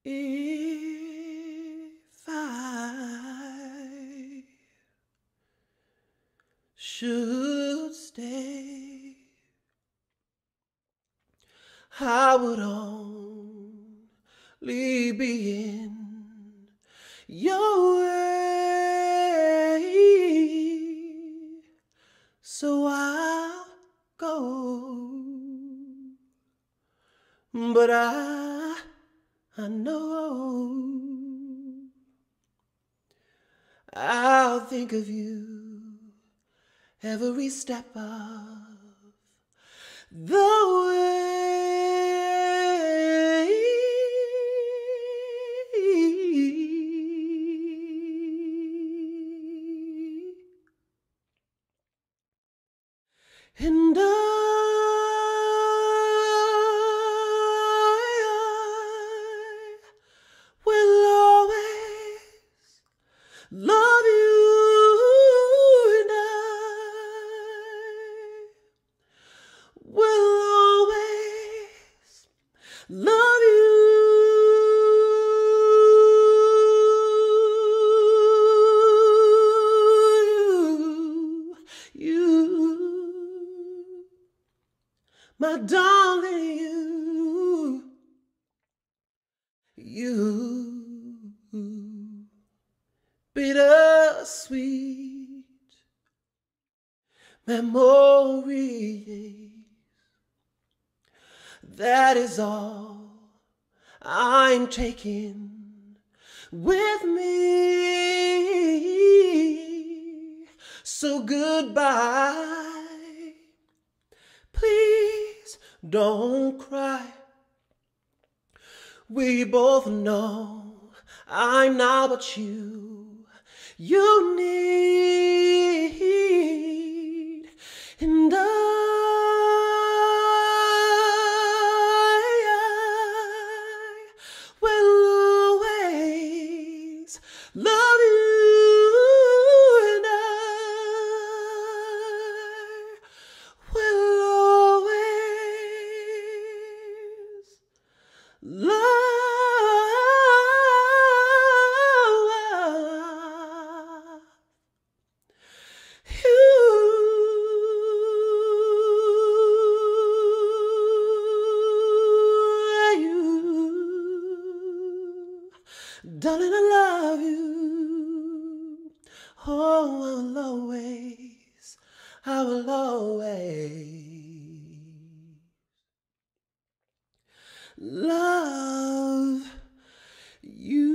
If I should stay, I would only be in your way. So I'll go, but I know I'll think of you every step of the way. And I will always love you, and I will always love you, my darling, you, bittersweet memories. That is all I'm taking with me. So goodbye. Please don't cry. We both know I'm not what you need. And I will always love you, and I will always love you, darling, I love you. Oh, I will always love you.